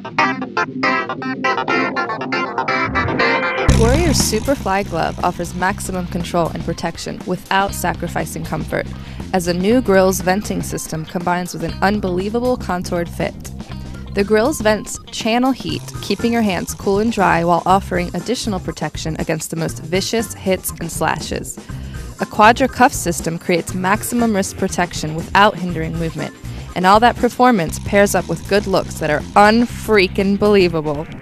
Warrior's Superfly glove offers maximum control and protection without sacrificing comfort, as a new grill's venting system combines with an unbelievable contoured fit. The grill's vents channel heat, keeping your hands cool and dry while offering additional protection against the most vicious hits and slashes. A quadra cuff system creates maximum wrist protection without hindering movement, and all that performance pairs up with good looks that are unfreaking believable.